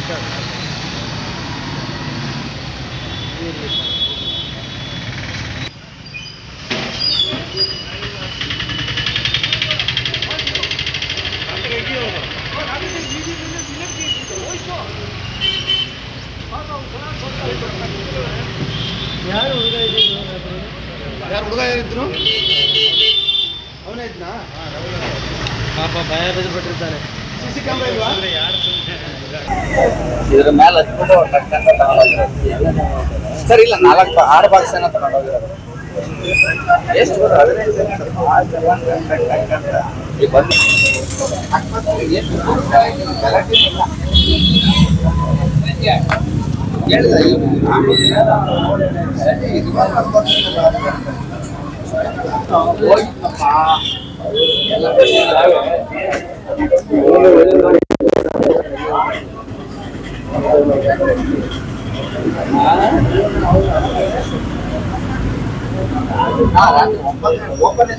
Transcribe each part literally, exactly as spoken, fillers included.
ಯಾರು ಹುಡುಗ ಇದ್ರು ಯಾರು ಹುಡುಗ ಇದ್ರು ಅವನೇ ಇದ್ನಾ ಪಾಪ ಭಯ ಬಿದ್ದುಬಿಟ್ಟಿರ್ತಾನೆ ಸಿಸಿ ಕ್ಯಾಮ್ರಾ ಇಲ್ವಾ ಇದ್ರ ಮೇಲೆ ಸರ್ ಇಲ್ಲ ನಾಲ್ಕು ಆರು ಬಾಕ್ಸ್ ಏನೋ ತಗೊಂಡೋಗಿರೋದು ಎಷ್ಟು ಬಂದು ಓಪನ್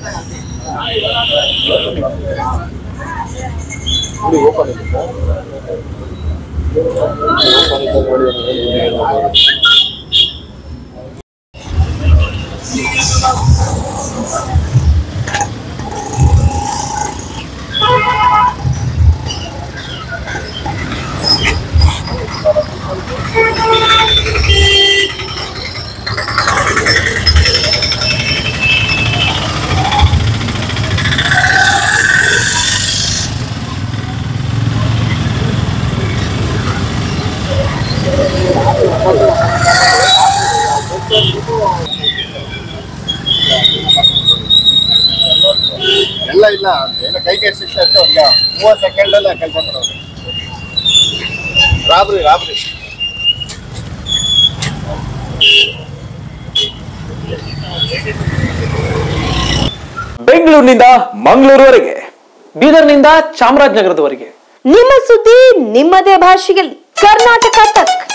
ಎಲ್ಲ ಇಲ್ಲ ಏನೋ ಕೈ ಕೈ ಸಿಗ್ತಾ ಇತ್ತು ಒಂದು ಮೂವತ್ತು ಸೆಕೆಂಡ್ ಅಲ್ಲ ಕೆಲಸ ಮಾಡೋದು ರಾಬ್ರಿ ರಾಬ್ರಿ ಬೆಂಗಳೂರಿನಿಂದ ಮಂಗಳೂರುವರೆಗೆ, ಬೀದರ್ನಿಂದ ಚಾಮರಾಜನಗರದವರೆಗೆ ನಿಮ್ಮ ಸುದ್ದಿ ನಿಮ್ಮದೇ ಭಾಷೆಯಲ್ಲಿ ಕರ್ನಾಟಕ ತಕ್.